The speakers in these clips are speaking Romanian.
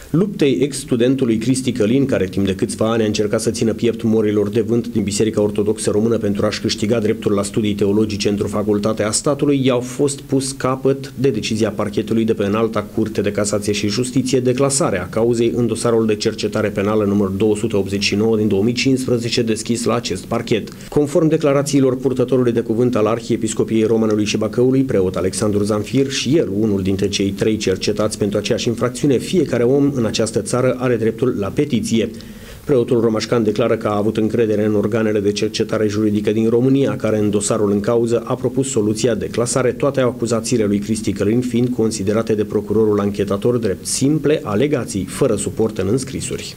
Luptei ex-studentului Cristi Călin, care timp de câțiva ani a încercat să țină piept morilor de vânt din Biserica Ortodoxă Română pentru a-și câștiga dreptul la studii teologice într-o facultate a statului, i-au fost pus capăt de decizia parchetului de pe Înalta Curte de Casație și Justiție de clasare a cauzei în dosarul de cercetare penală numărul 289 din 2015 deschis la acest parchet. Conform declarațiilor purtătorului de cuvânt al Arhiepiscopiei Romanului și Bacăului, preot Alexandru Zanfir, și el unul dintre cei 3 cercetați pentru aceeași infracțiune, fiecare om în această țară are dreptul la petiție. Preotul romașcan declară că a avut încredere în organele de cercetare juridică din România, care în dosarul în cauză a propus soluția de clasare, toate acuzațiile lui Cristi Călin fiind considerate de procurorul anchetator drept simple alegații, fără suport în înscrisuri.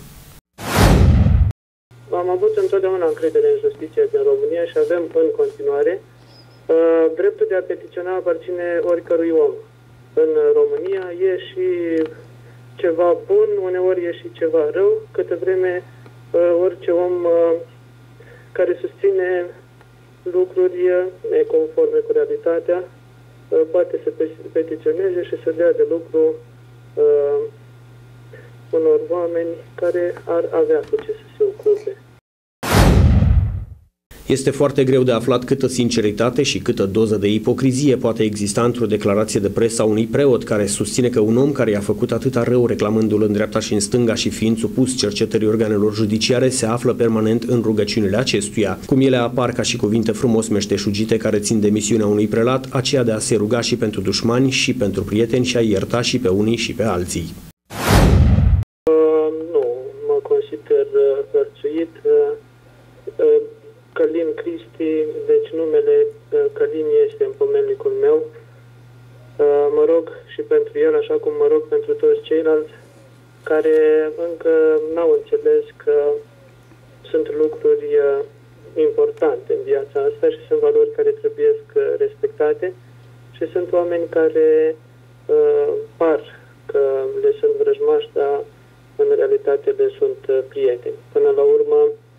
Am avut întotdeauna încredere în justiția din România și avem în continuare. Dreptul de a petiționa aparține oricărui om. În România e și ceva bun, uneori e și ceva rău, câte vreme orice om care susține lucruri neconforme cu realitatea poate să petiționeze și să dea de lucru unor oameni care ar avea cu ce să se ocupe. Este foarte greu de aflat câtă sinceritate și câtă doză de ipocrizie poate exista într-o declarație de presă a unui preot care susține că un om care i-a făcut atâta rău reclamându-l în dreapta și în stânga și fiind supus cercetării organelor judiciare se află permanent în rugăciunile acestuia. Cum ele apar ca și cuvinte frumos meșteșugite care țin de misiunea unui prelat, aceea de a se ruga și pentru dușmani și pentru prieteni și a ierta și pe unii și pe alții. Nu, mă consider hărțuit. Călin Cristi, deci numele Călin este în pomelnicul meu. Mă rog și pentru el, așa cum mă rog pentru toți ceilalți care încă n-au înțeles că sunt lucruri importante în viața asta și sunt valori care trebuie respectate și sunt oameni care par că le sunt vrăjmași, dar în realitate le sunt prieteni. Până la urmă,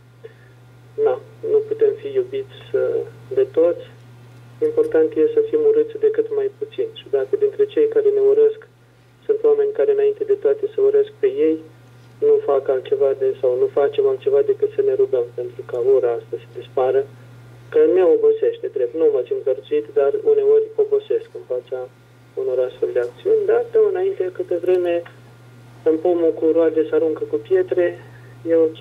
nu putem fi iubiți de toți. Important e să fim urâți de cât mai puțin. Și dacă dintre cei care ne urăsc sunt oameni care înainte de toate să urăsc pe ei, nu fac altceva sau nu facem altceva decât să ne rugăm pentru ca ura asta să dispară, că ne obosește drept. Nu mă simt hărțuit, dar uneori obosesc în fața unor astfel de acțiuni, dar de înainte câte vreme în pomul cu roade se aruncă cu pietre, e ok.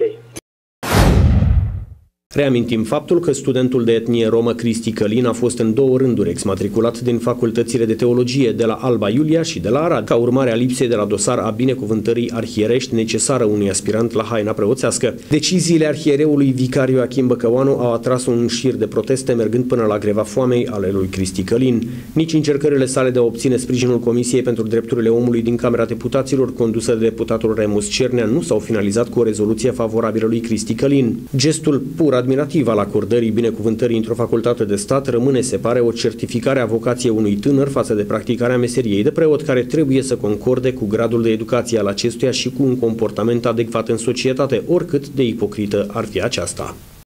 Reamintim faptul că studentul de etnie romă Cristi Călin a fost în 2 rânduri exmatriculat din facultățile de teologie de la Alba Iulia și de la Arad, ca urmare a lipsei de la dosar a binecuvântării arhierești necesară unui aspirant la haina preoțească. Deciziile arhiereului vicariu Achim Băcăoanu au atras un șir de proteste, mergând până la greva foamei ale lui Cristi Călin. Nici încercările sale de a obține sprijinul Comisiei pentru Drepturile Omului din Camera Deputaților, condusă de deputatul Remus Cernea, nu s-au finalizat cu o rezoluție favorabilă lui Cristi Călin. Gestul pur admirativ al acordării binecuvântării într-o facultate de stat rămâne, se pare, o certificare a vocației unui tânăr față de practicarea meseriei de preot, care trebuie să concorde cu gradul de educație al acestuia și cu un comportament adecvat în societate, oricât de ipocrită ar fi aceasta.